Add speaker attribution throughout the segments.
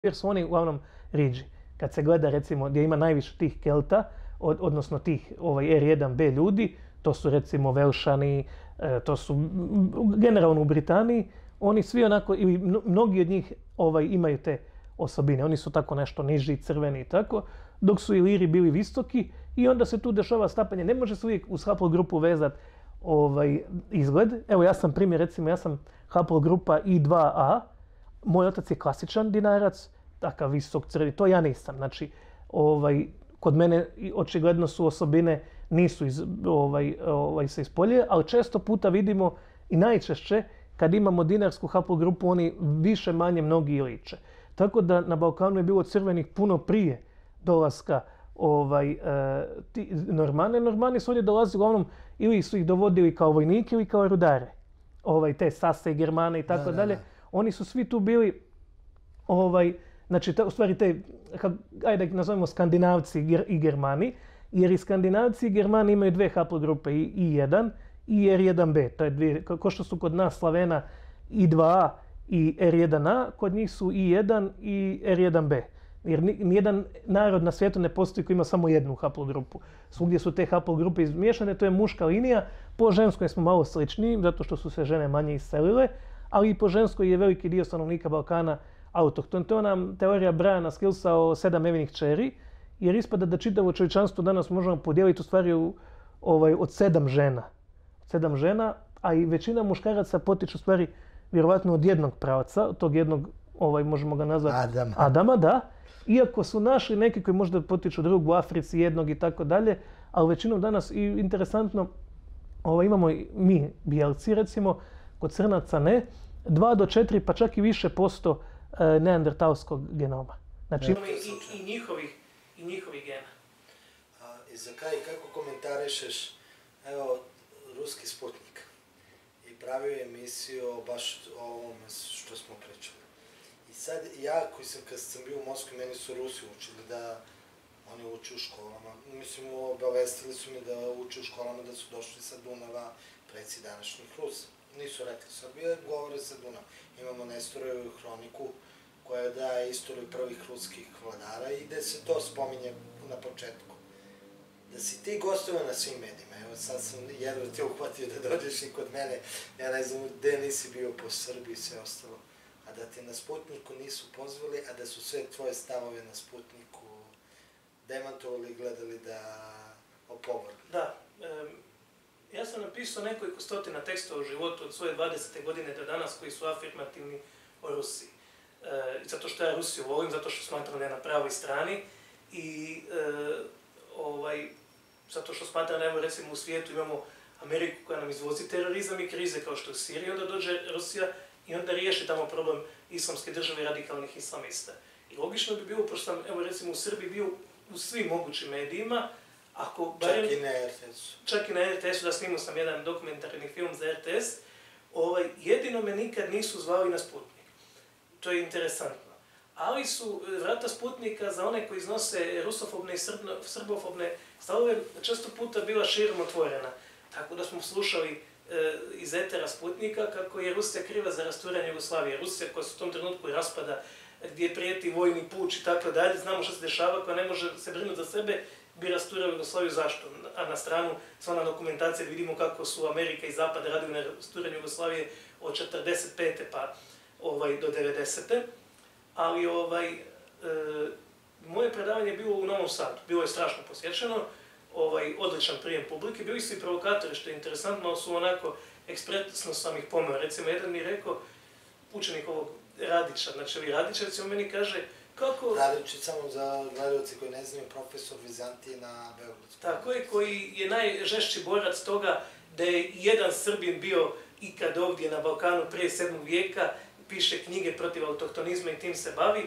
Speaker 1: jer su oni uglavnom riđi. Kad se gleda recimo gdje ima najviše tih Kelta, odnosno tih R1B ljudi, to su recimo Velšani, to su generalno u Britaniji, oni svi onako, ili mnogi od njih imaju te osobine. Oni su tako nešto niži, crveni i tako, dok su Iliri bili visoki i onda se tu dešava stapanje. Ne može se uvijek uz haplogrupu vezati izgled. Evo ja sam primjer, recimo ja sam haplogrupa I2A, moj otac je klasičan dinarac, takav visok crvi, to ja nisam. Znači, kod mene očigledno su osobine nisu se ispolje, ali često puta vidimo i najčešće kad imamo dinarsku haplogrupu oni više manje mnogi liče. Tako da na Balkanu je bilo crvenih puno prije dolaska Normane. Normani su ovdje dolazili uglavnom ili su ih dovodili kao vojnike ili kao rudare. Te Sase i Germane i tako dalje. Oni su svi tu bili, znači u stvari ajde da nazovemo Skandinavci i Germani, jer i Skandinavci i Germani imaju dve haplogrupe, I1 i R1B. To je dvije, kao što su kod nas Slavena I2A i R1A, kod njih su I1 i R1B. Jer nijedan narod na svijetu ne postoji koji ima samo jednu haplogrupu. Svugdje su te haplogrupe izmiješane, to je muška linija. Po ženskoj smo malo sličniji, zato što su se žene manje iselile, ali i po ženskoj je veliki dio stanovnika Balkana autohton. To je ona teorija Briana Skillsa o 7 Evinih kćeri, jer ispada da čitavo čovječanstvo danas možemo podijeliti u stvari od 7 žena. Od 7 žena, a i većina muškaraca potiču u stvari vjerovatno od jednog pravca, od tog jednog, možemo ga nazvati Adama, da. Iako su našli neki koji možda potiču drugog u Africi, jednog i tako dalje, ali većinom danas, i interesantno, imamo mi, bijelci recimo, kod crnaca ne, 2 do 4 pa čak i više posto neandertalskog genoma. Znači imamo i njihovih gena.
Speaker 2: I za kraj, kako komentarišeš, evo, ruski Sputnik i pravio je emisiju baš o ovome što smo pričali. I sad ja koji sam, kad sam bio u Moskvi, meni su Rusi učili da oni uče u školama. Mislim, obavestili su mi da uče u školama da su došli sa Dunava preci današnjih Rusa. Nisu rekli Srbije, govore sa Dunava. Imamo Nestorovu hroniku koja daje istoriju prvih ruskih vladara i gde se to spominje na početku. Da si ti gostovao na svim medijima, evo sad sam jedno te uhvatio da dođeš i kod mene, ja ne znam gde nisi bio po Srbiji i sve ostalo, a da te na Sputniku nisu pozvali, a da su sve tvoje stavove na Sputniku demantovali i gledali da opovrgnu.
Speaker 1: Da, ja sam napisao nekoliko stotina tekstova o životu od svoje 20. godine do danas koji su afirmativni o Rusiji. Zato što ja Rusiju volim, zato što smatram da je na pravoj strani i zato što smatram da, evo, recimo u svijetu imamo Ameriku koja nam izvozi terorizam i krize kao što je u Siriji, onda dođe Rusija i onda riješi tamo problem islamske države i radikalnih islamista. I logično bi bilo, pošto sam, evo recimo u Srbiji bio u svim mogućim medijima, ako barem...
Speaker 2: Čak i na RTS-u.
Speaker 1: Čak i na RTS-u, da snimao sam jedan dokumentarni film za RTS, jedino me nikad nisu zvali na Sputnik. To je interesantno. Ali su vrata Sputnika za one koji iznose rusofobne i srbofobne stavove često puta bila širom otvorena. Tako da smo slušali iz etera Sputnika kako je Rusija kriva za rasturanje Jugoslavije. Rusija koja se u tom trenutku raspada, gdje prijeti vojni puč i tako dalje, znamo što se dešava, koja ne može se brinuti za sebe, bi rasturala Jugoslaviju. Zašto? A na stranu sva ona dokumentacija vidimo kako su Amerika i Zapad radili na rasturanju Jugoslavije od 45. pa do 90. Ali moje predavanje je bilo u Novom Sadu. Bilo je strašno posjećeno, odličan prijem publike. Bili su i provokatori, što je interesantno, su onako ekspresno sam ih pomeo. Recimo, jedan mi je rekao, učenik ovog Radića, znači Radić, recimo meni kaže, kako...
Speaker 2: Radić je samo za gledalce koji ne znaju, profesor Vizantije na Beogradskom.
Speaker 1: Tako je, koji je najžešći borac toga da je jedan Srbin bio ikad ovdje na Balkanu prije 7. vijeka, piše knjige protiv autohtonizma i tim se bavi.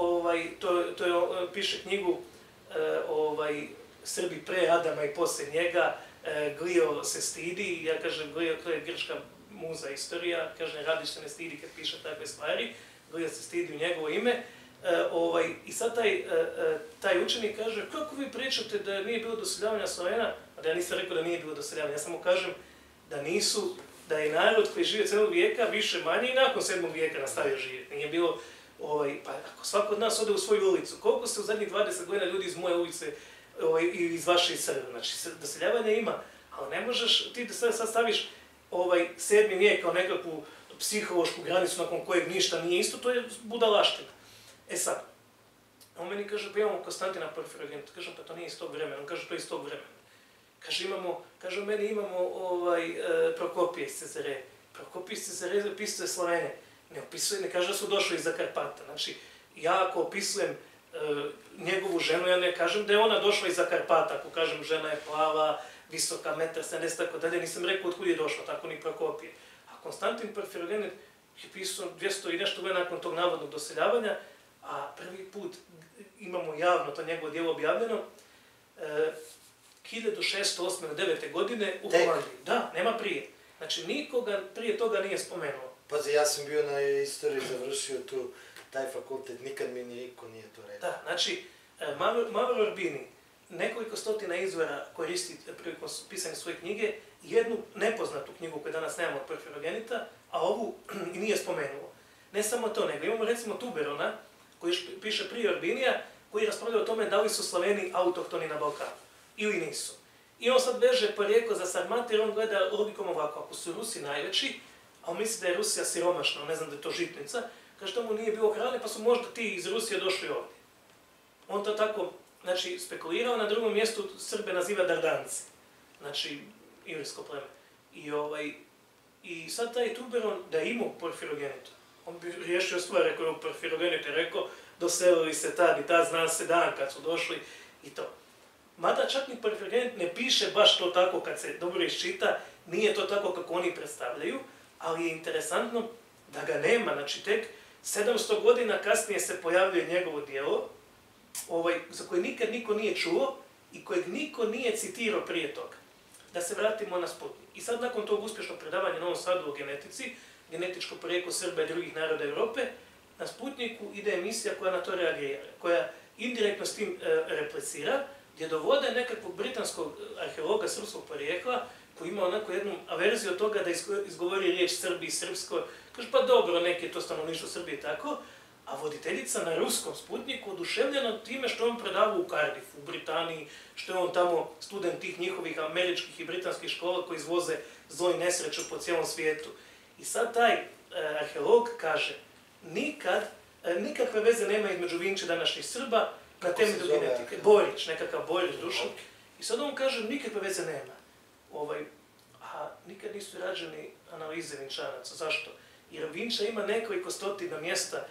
Speaker 1: Piše knjigu Srbi pre Adama i poslije njega, Glio se stidi, ja kažem Glio, to je grčka muza istorija, kaže Radić se ne stidi kad piše takve stvari, Glio se stidi u njegovo ime. I sad taj učenik kaže, kako vi pričate da nije bilo doseljavanja Slovena, a da ja nisam rekao da nije bilo doseljavanja, ja samo kažem da je narod koji žive 7. vijeka više manje i nakon 7. vijeka nastavio živjeti. Nije bilo Pa ako svako od nas ode u svoju ulicu, koliko se u zadnjih 20 godina ljudi iz moje ulice i iz vaše iz Srbe, znači doseljavanja ima, ali ne možeš ti da sad staviš 7. vijek kao nekakvu psihološku granicu nakon kojeg ništa nije isto, to je budalaština. Sad, on meni kaže, pa imamo Konstantina Porfirogeneta, kažem, pa to nije iz tog vremena, on kaže, to je iz tog vremena. Kaže, meni imamo Prokopije iz Cezare. Prokopije iz Cezare opisuje Slavene, ne kaže da su došli iza Karpata. Znači, ja ako opisujem njegovu ženu, ja ne kažem da je ona došla iza Karpata, ako kažem žena je plava, visoka, 1,70 tako dalje, nisam rekao otkud je došla, tako ni Prokopije. A Konstantin Porfirogenet je pisao 200 i nešto godina nakon tog navodnog doseljavanja, a prvi put imamo javno to njegovo djelo objavljeno 1608-9. godine u Holandiji. Da, nema prije. Znači, nikoga prije toga nije spomenuo.
Speaker 2: Pazi, ja sam bio na istoriji, završio tu taj fakultet, nikad mi niko nije to rekao.
Speaker 1: Da, znači, Mavro Urbini nekoliko stotina izvora koristi prilikom pisanja svoje knjige, jednu nepoznatu knjigu koju danas nemamo od Porfirogenita, a ovu nije spomenuo. Ne samo to, nego imamo recimo Tuberona, koji piše prije Urbinija, koji raspravlja o tome da li su Slaveni autohtoni na Balkanu, ili nisu. I on sad veže porijeklo za Sarmate jer on gleda logikom ovako, ako su Rusi najveći, a on misli da je Rusija siromašna, ne znam da je to žitnica, kaže da mu nije bilo hrane pa su možda ti iz Rusije došli ovdje. On to tako, znači, spekulirao, na drugom mjestu Srbe naziva Dardanci, znači, ilirsko pleme. I sad taj Tuberon da je imao Porfirogenita, on bi riješio stvar, rekao je Porfirogenit je rekao, doselili se tad i tad zna se dan kad su došli i to. Mada čak ni Porfirogenit ne piše baš to tako kad se dobro iščita, nije to tako kako oni predstavljaju, ali je interesantno da ga nema, znači tek 700 godina kasnije se pojavljuje njegovo djelo, za koje nikad niko nije čuo i kojeg niko nije citirao prije toga. Da se vratimo na Sputnik. I sad nakon tog uspješnog predavanja na Novom Sadu o genetici, genetičko porijeklo Srba i drugih naroda Europe, na Sputniku ide emisija koja na to reagira, koja indirektno s tim replicira, gdje dovode nekakvog britanskog arheologa srpskog porijekla, koji ima onako jednu averziju od toga da izgovori riječ Srbi i srpsko. Kaže, pa dobro, neki je to stanovništvo Srbije i tako, a voditeljica na ruskom Sputniku oduševljena time što je on predavao u Cardiffu, u Britaniji, što je on tamo student tih njihovih američkih i britanskih škola koji izvoze zlo i nesreću po cijelom svijetu. I sad taj arheolog kaže, nikakve veze nema između Vinče današnjih Srba na temelju genetike. Borić, nekakav Borić Dušan. I sad on kaže, nikakve veze nema. A nikad nisu rađeni analize Vinčanaca. Zašto? Jer Vinča ima nekoliko stotina mjesta,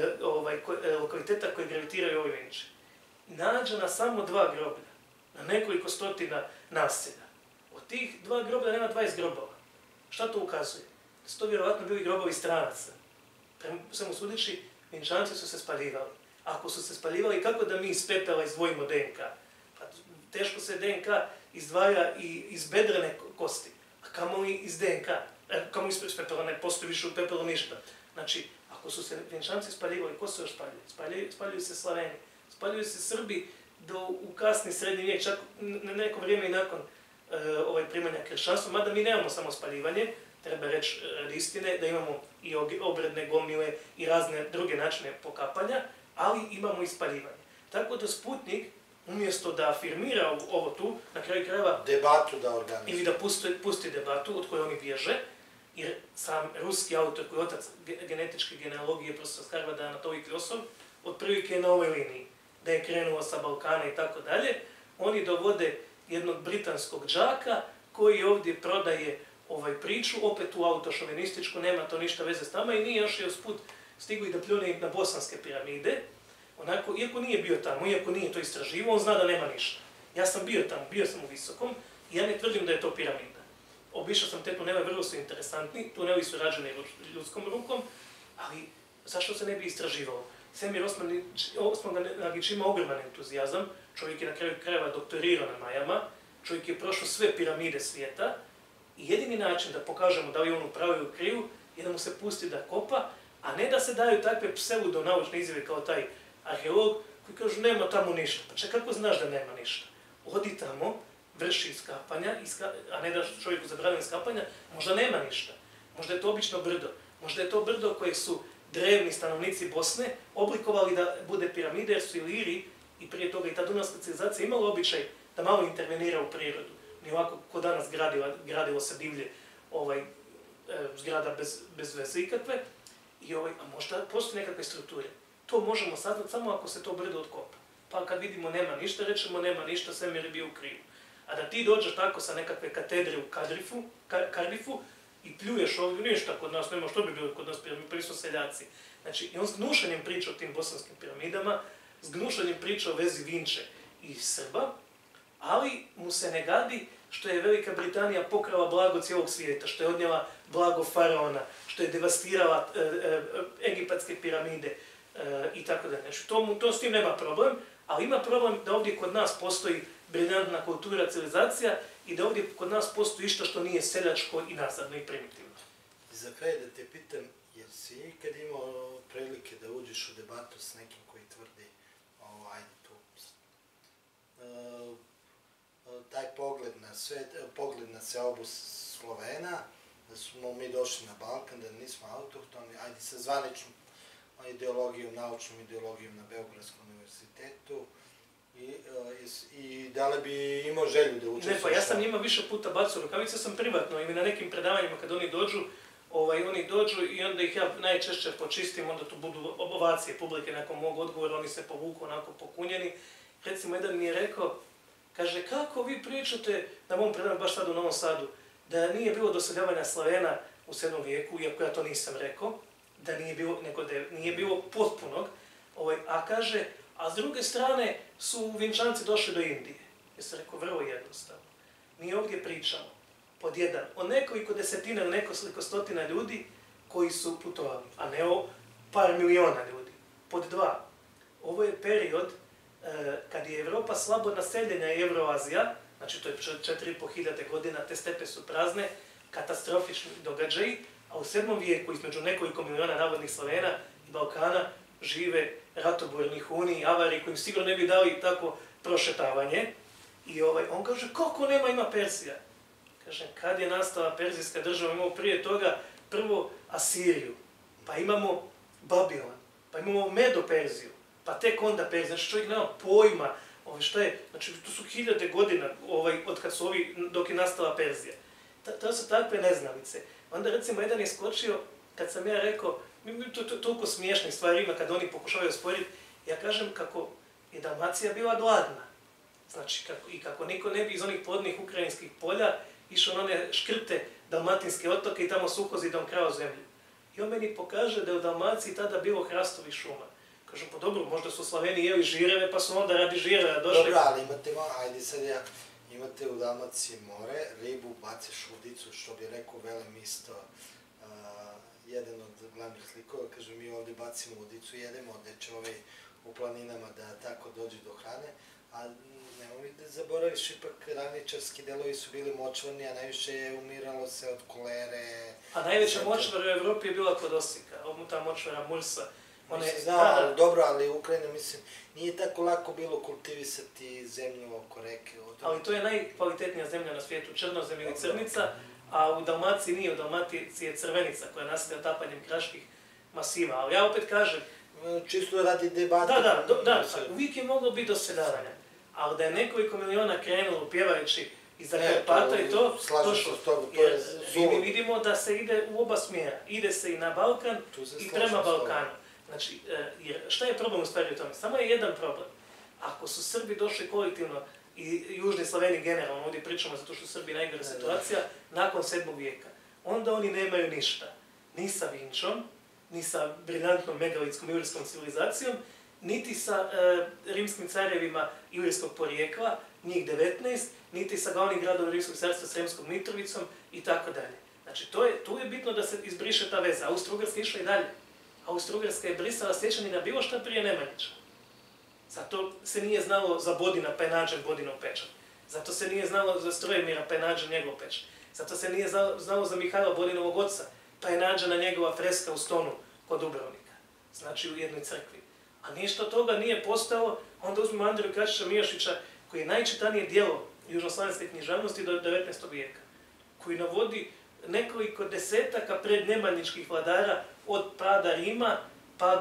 Speaker 1: lokaliteta koji gravitiraju ovoj Vinči. Nađena samo 2 groblja, na nekoliko stotina naselja. Od tih 2 groblja nema 20 grobova. Šta to ukazuje? Da su to vjerovatno bili grobovi stranaca. Prema svemu sudeći, Vinčanci su se spaljivali. Ako su se spaljivali, kako da mi iz pepela izdvojimo DNK? Pa teško se DNK izdvaja i iz bedrene kosti, a kamoli iz DNK. Kamo iz pepela, ne postoji više u pepelu ništa. Znači, ako su se Vinčanci spaljivali, ko se još spaljuje? Spaljuju se Slaveni, spaljuju se Srbi u kasni srednji vijek, čak na neko vrijeme i nakon primanja kršćanstva, mada mi nemamo samo spaljivanje, treba reći radi istine, da imamo i obredne gomile i razne druge načine pokapanja, ali imamo i spaljivanje. Tako da Sputnik, umjesto da afirmira ovo tu, na kraju krajeva
Speaker 2: debatu da organizuje.
Speaker 1: Ili da pusti debatu od koje oni bježe, jer sam ruski autor koji je otac genetičke genealogije, profesor Harvarda Anatolij Krosov, otprilike je na ovoj liniji, da je krenuo sa Balkana i tako dalje, oni dovode jednog britanskog džaka koji ovdje prodaje priču, opet tu autošovinističku, nema to ništa veze s nama i nije još je usput stigli da pljune na bosanske piramide, onako, iako nije bio tamo, iako nije to istraživao, on zna da nema ništa. Ja sam bio tamo, bio sam u Visokom i ja ne tvrdim da je to piramida. Obišao sam te tunele, vrlo su interesantni, tuneli su rađeni ljudskom rukom, ali zašto se ne bi istraživalo? Semir Osmanagić ima ogroman entuzijazam, čovjek je na kraju krajeva doktorirao na Majama, čovjek je prošao sve piramide svijeta i jedini način da pokažemo da li on u pravu ili u krivu je da mu se pusti da kopa, a ne da se daju takve pseudonaučne izjave kao taj arheolog koji kažu nema tamo ništa. Pa čekaj, kako znaš da nema ništa? Odi tamo, vrši iskapanja, a ne da čovjeku zabranili iskapanja, možda nema ništa. Možda je to obično brdo. Možda je to brdo koje su drevni stanovnici Bosne oblikovali da bude piramida, jer su Iliri i prije toga i ta dunavska civilizacija imala običaj da malo intervenira u prirodu. Nije ovako ko danas gradilo se divlje zgrada bez veze ikakve. A možda postoji nekakve strukture. To možemo saznati samo ako se to brdo otkopa. Pa kad vidimo nema ništa, rečemo nema ništa, svemir je bio u krivu. A da ti dođeš tako sa nekakve katedre u Kardifu i pljuješ ovdje, ništa kod nas nema, što bi bilo kod nas, prvi su seljaci. Znači, i on s gnušanjem priča o tim bosanskim piramidama, s gnušanjem priča o vezi Vinče i Srba, ali mu se ne gadi što je Velika Britanija pokrala blago cijelog svijeta, što je odnijela blago faraona, što je devastirala egipatske piramide i tako da. Znači, to s tim nema problem, ali ima problem da ovdje kod nas postoji briljantna kultura, civilizacija i da ovdje kod nas postoji išto što nije seljačko i nazadno i primitivno.
Speaker 2: Za kraj da te pitam, jer si ikad imao prilike da uđeš u debatu s nekim koji tvrdi, taj pogled na seobu Slovena, da smo mi došli na Balkan, da nismo autohtoni, ajde sa zvaničnom ideologijom, naučnom ideologijom na Beogradskom univerzitetu, i da li bi imao želju da učestvuješ?
Speaker 1: Ne, pa ja sam njima više puta bacao rukavice, sam privatno i na nekim predavanjima kad oni dođu i onda ih ja najčešće počistim, onda tu budu ovacije publike nakon mog odgovora, oni se povuku onako pokunjeni. Recimo, jedan mi je rekao, kaže, kako vi pričate, na mom predavanju baš sad u Novom Sadu, da nije bilo doseljavanja Slavena u 7. vijeku, iako ja to nisam rekao, da nije bilo, nego da nije bilo potpunog, a kaže, a s druge strane su Vinčanci došli do Indije. Ja sam rekao, vrlo jednostavno. Mi ovdje pričamo, pod jedan, o nekoliko desetina ili nekoliko stotina ljudi koji su putovali, a ne o par miliona ljudi. Pod dva, ovo je period kad je Evropa slabo naseljena i Evroazija, znači to je 4.500 godina, te stepe su prazne, katastrofični događaji, a u 7. vijeku između nekoliko miliona navodnih Slavena i Balkana žive ratoborni Huni i Avari koji im sigurno ne bi dali tako prošetavanje. I on kaže, kako nema, ima Persija? Kaže, kad je nastala Perzijska država, imamo prije toga prvo Asiriju, pa imamo Babilon, pa imamo Medo-Perziju, pa tek onda Perzija. Znači čovjek nema pojma šta je, znači to su 1000 godina od kad su dok je nastala Perzija. To su takve neznalice. Onda recimo jedan je skočio, kad sam ja rekao, toliko smiješnih stvari ima kad oni pokušavaju sporiti, ja kažem kako je Dalmacija bila gladna. Znači, kako niko ne bi iz onih plodnih ukrajinskih polja išao na one škrte dalmatinske otoke i tamo suhozidom krao zemlju. I on meni pokaže da je u Dalmaciji tada bilo hrastovi šuma. Kažem, pa dobro, možda su Slaveni jeli žireve, pa su onda radi žireva došli.
Speaker 2: Dobro, ali imate u Dalmaciji more, ribu, baciš udicu, što bi rekao Velem isto, jedan od glavnih slikova, kaže, mi ovdje bacimo udicu, jedemo dečevi u planinama da tako dođe do hrane, a nemoj da zaboraviš, ipak ravničarski delovi su bili močvarni, a najviše je umiralo se od kolere.
Speaker 1: A najveća močvara u Evropi je bila kod Osijeka, ta močvara Mursa.
Speaker 2: Znam, dobro, ali Ukrajina, mislim, nije tako lako bilo kultivisati zemlju oko reke.
Speaker 1: Ali to je najkvalitetnija zemlja na svijetu, črnozem ili crnica, a u Dalmaciji nije, u Dalmaciji je crvenica koja nastaje otapanjem kraških masiva. Ali ja opet kažem...
Speaker 2: Čisto radi debate.
Speaker 1: Da, uvijek je moglo biti doseljavanja. Ali da je nekoliko miliona krenulo pjevajući iza Karpata i to...
Speaker 2: Slažem se s tobom, to je
Speaker 1: mi vidimo da se ide u oba smjera. Ide se i na Balkan i prema Balkanu. Znači, šta je problem u stvari u tome? Samo je jedan problem. Ako su Srbi došli kolektivno i Južni Slaveni generalno, ovdje pričamo zato što Srbi najgora situacija, nakon 7. vijeka, onda oni nemaju ništa. Ni sa Vinčom, ni sa briljantnom megalitskom ilirskog civilizacijom, niti sa rimskim carevima ilirskog porijekla, njih 19, niti sa glavnim gradom Rimskog carstva Sremskom Mitrovicom i tako dalje. Znači, tu je bitno da se izbriše ta veza. Austro-Ugarska išla i dalje. Austro-Ugarska je brisala sjećanina bilo šta prije Nemanjića. Zato se nije znalo za Bodina pa je nađen Bodinov pečat. Zato se nije znalo za Strojemira pa je nađen njegov pečat. Zato se nije znalo za Mihajla Bodinovog oca pa je nađena njegova freska u Stonu kod Dubrovnika. Znači u jednoj crkvi. A ništa od toga nije postalo, onda uzmemo Andriju Kačića Mijošića koji je najčitanije djelo južnoslavenske književnosti do 19. vijeka. Koji navodi nekoliko desetaka prednemanjičkih vladara od pada Rima pa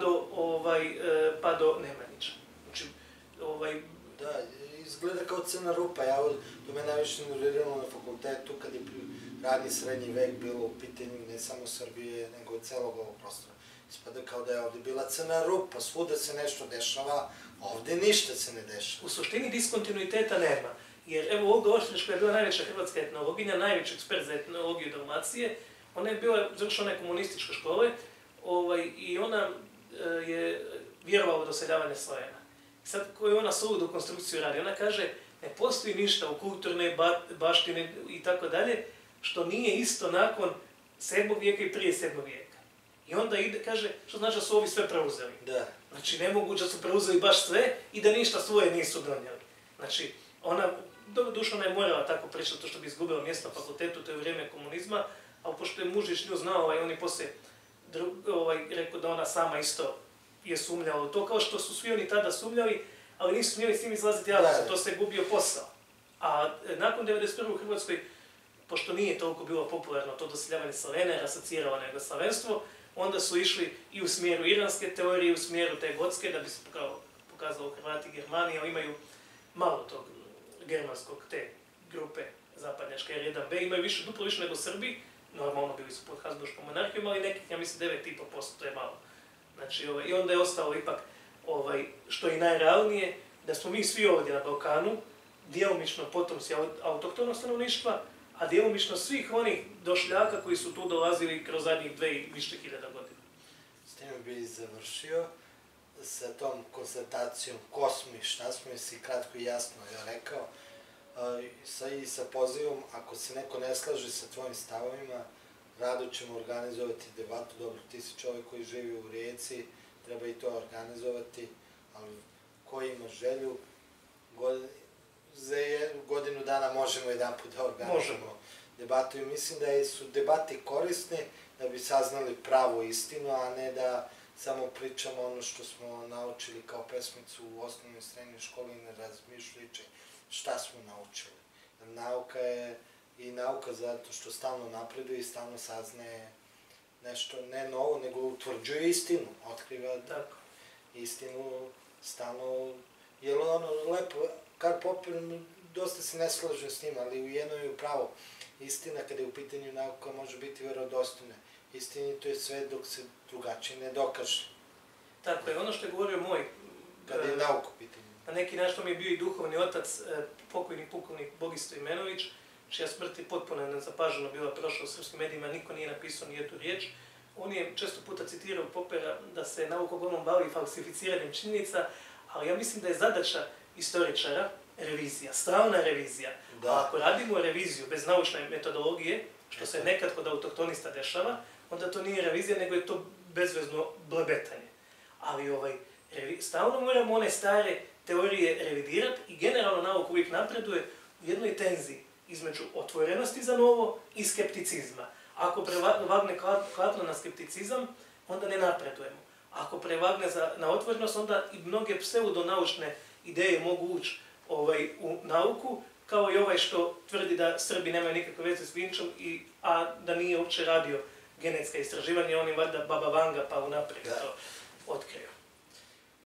Speaker 1: do Nemanjića. Znači,
Speaker 2: Da, izgleda kao crna rupa. To me najviše nerviralo na fakultetu kad je radni srednji vek bilo u pitanju ne samo Srbije, nego celog ovog prostora. Ispada kao da je ovde bila crna rupa, svuda se nešto dešava, ovde ništa se ne dešava.
Speaker 1: U suštini diskontinuiteta nema. Jer evo Olga Oštrić, koja je bila najveća hrvatska etnologinja, najveći ekspert za etnologiju Dalmacije, ona je bila završila one komunističke škole i ona je vjerovala u doseljavanje Slavena. Sad koju ona suludu konstrukciju radi, ona kaže ne postoji ništa u kulturnoj baštini i tako dalje što nije isto nakon 7. vijeka i prije 7. vijeka. I onda ide, kaže, što znači da su ovi sve preuzeli.
Speaker 2: Da.
Speaker 1: Znači, nemoguće da su preuzeli baš sve i da ništa svoje nisu donijeli. Znači, duša ona je morala tako pričati, to što bi izgubila mjesto na fakultetu, to je vrijeme komunizma, ali pošto je mužić nju znao, on je poslije rekao da ona sama isto je sumnjala u to, kao što su svi oni tada sumnjali, ali nisu smjeli s njim izlaziti javno, to se je gubio posao. A nakon 1991. u Hrvatskoj, pošto nije toliko bilo popularno to doseljavanje Slavena, jer asociralo na jugoslavenstvo, onda su išli i u smjeru iranske teorije, i u smjeru te gotske, da bi se pokazalo Hrvati i Germani, ali imaju malo tog germanskog, te grupe zapadnjačke R1B, imaju duplo više nego Srbi, normalno bili su pod Habsburškom monarhijom, ali nekih, ja mislim, 9,5%, to je malo. Znači, i onda je ostalo ipak, što je najrealnije, da smo mi svi ovdje na Balkanu, djelomično potomci autohtonog stanovništva, a djelomično svih onih došljaka koji su tu dolazili kroz zadnjih 2 i više hiljada godina.
Speaker 2: S time bi završio sa tom konstatacijom ko smo i šta smo, si kratko i jasno rekao, i sa pozivom, ako se neko ne slaže sa tvojim stavovima, rado ćemo organizovati debatu. Dobro, ti si čovjek koji živi u Rijeci, treba i to organizovati, ali ko ima želju, za godinu dana možemo jedan put da organizujemo debatu i mislim da su debati korisne da bi saznali pravu istinu, a ne da samo pričamo ono što smo naučili kao pesmicu u osnovnoj i srednjoj školi, ne razmišljajući šta smo naučili. Nauka je i nauka zato što stalno napreduje i stalno saznaje nešto ne novo, nego utvrđuje istinu, otkriva istinu stalno. Jer ono lepo, Karl Popper, dosta se ne slažem s njim, ali u jednom je upravo istina kada je u pitanju nauka može biti vjerodostojna. Istinito je sve dok se drugačije ne dokaže.
Speaker 1: Tako je, ono što je govorio moj...
Speaker 2: Kada je nauka u pitanju.
Speaker 1: Na neki način to mi je bio i duhovni otac, pokojni pukovnik Bogisto Imenović, čija smrt je potpuno nezapaženo bila prošla u srpskim medijima, niko nije napisao ni jednu riječ. On je često puta citirao Poppera da se nauka uglavnom bavi falsificiranjem činjenica, ali ja mislim da je zadaća istoričara revizija, stalna revizija. A ako radimo reviziju bez naučne metodologije, što se nekad kod autohtonista dešava, onda to nije revizija, nego je to bezvezno blebetanje. Ali stalno moramo one stare teorije revidirati i generalno nauka uvijek napreduje u jednoj tenziji između otvorenosti za novo i skepticizma. Ako prevagne klatno na skepticizam, onda ne napredujemo. Ako prevagne na otvorenost, onda i mnoge pseudonaučne ideje mogu ući u nauku, kao i što tvrdi da Srbi nemaju nikakve veze s Vinčom, a da nije uopće radio genetska istraživanja, on je valjda Baba Vanga pa unaprijed to otkrio.